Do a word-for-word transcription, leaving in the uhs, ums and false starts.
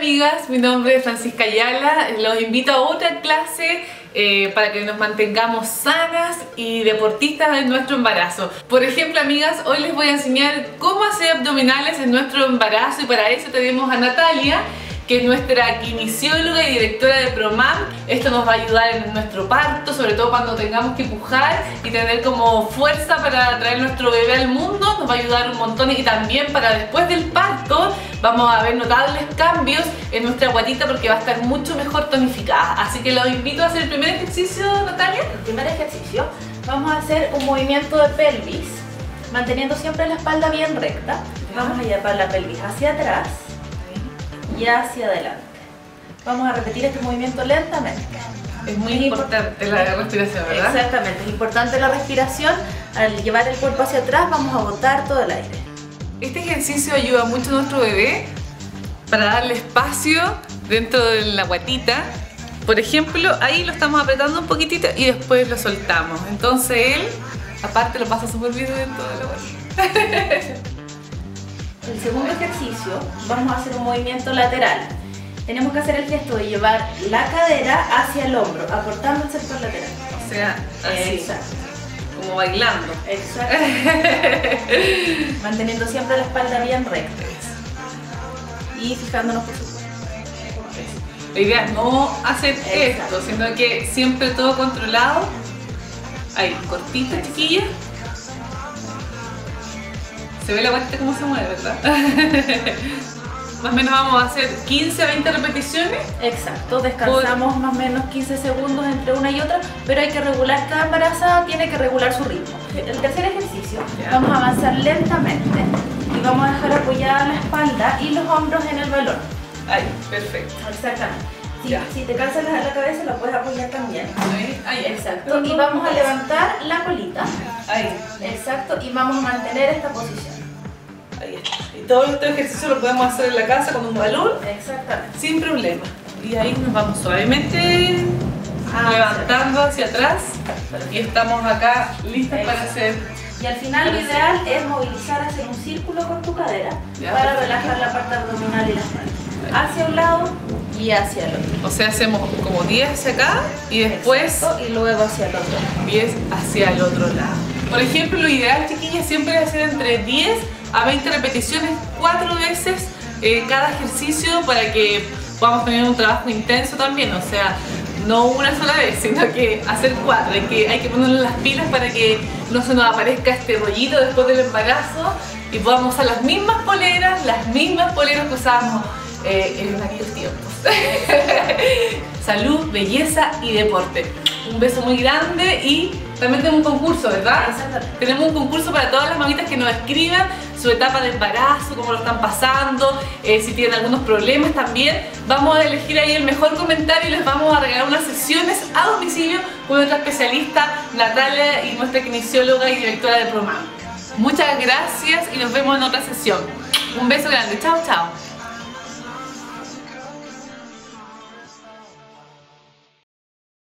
amigas, mi nombre es Francisca Ayala, los invito a otra clase eh, para que nos mantengamos sanas y deportistas en nuestro embarazo. Por ejemplo, amigas, hoy les voy a enseñar cómo hacer abdominales en nuestro embarazo y para eso tenemos a Natalia, que es nuestra kinesióloga y directora de ProMam. Esto nos va a ayudar en nuestro parto, sobre todo cuando tengamos que pujar y tener como fuerza para traer nuestro bebé al mundo, nos va a ayudar un montón y también para después del parto vamos a ver notables cambios en nuestra guatita porque va a estar mucho mejor tonificada. Así que los invito a hacer el primer ejercicio, Natalia. El primer ejercicio, vamos a hacer un movimiento de pelvis, manteniendo siempre la espalda bien recta. Vamos a llevar la pelvis hacia atrás y hacia adelante. Vamos a repetir este movimiento lentamente. Es muy es importante la respiración, ¿verdad? Exactamente, es importante la respiración. Al llevar el cuerpo hacia atrás vamos a botar todo el aire. Este ejercicio ayuda mucho a nuestro bebé para darle espacio dentro de la guatita. Por ejemplo, ahí lo estamos apretando un poquitito y después lo soltamos. Entonces él, aparte, lo pasa súper bien dentro de la guatita. El segundo ejercicio, vamos a hacer un movimiento lateral. Tenemos que hacer el gesto de llevar la cadera hacia el hombro, aportando el sector lateral. O sea, así. Exacto. Como bailando. Exacto. Manteniendo siempre la espalda bien recta. Y fijándonos por supuesto. La idea es no hacer Exacto. esto, sino que siempre todo controlado. Ahí, cortito, chiquilla. Se ve la guatita cómo se mueve, ¿verdad? Más o menos vamos a hacer quince a veinte repeticiones. Exacto, descansamos más o menos quince segundos entre una y otra, pero hay que regular, cada embarazada tiene que regular su ritmo. El tercer ejercicio, Ya. vamos a avanzar lentamente y vamos a dejar apoyada la espalda y los hombros en el balón. Ahí, perfecto. Exactamente. Si, Ya. si te cansas la, la cabeza la puedes apoyar también. Ahí, ahí. Exacto, y vamos a levantar la colita. Ahí. Exacto, y vamos a mantener esta posición. Ahí está. Y todo este ejercicio lo podemos hacer en la casa con un balón Exactamente. sin problema. Y ahí nos vamos suavemente Ah, levantando hacia atrás y estamos acá listas Exacto. para hacer. Y al final lo ideal es movilizar, hacer un círculo con tu cadera Ya, para perfecto. relajar la parte abdominal y la espalda. Hacia un lado y hacia el otro. O sea, hacemos como diez hacia acá y después Exacto, y luego hacia el otro. diez hacia el otro lado. Por ejemplo, lo ideal, chiquillas, siempre es hacer entre diez a veinte repeticiones, cuatro veces eh, cada ejercicio para que podamos tener un trabajo intenso también. O sea, no una sola vez, sino que hacer cuatro. Hay que, hay que ponerle las pilas para que no se nos aparezca este rollito después del embarazo y podamos usar las mismas poleras, las mismas poleras que usábamos eh, en aquellos tiempos. Salud, belleza y deporte. Un beso muy grande y también tenemos un concurso, ¿verdad? Exactamente. Tenemos un concurso para todas las mamitas que nos escriban su etapa de embarazo, cómo lo están pasando, eh, si tienen algunos problemas también. Vamos a elegir ahí el mejor comentario y les vamos a regalar unas sesiones a domicilio con nuestra especialista Natalia y nuestra kinesióloga y directora de ProMam. Muchas gracias y nos vemos en otra sesión. Un beso grande. Chao, chao.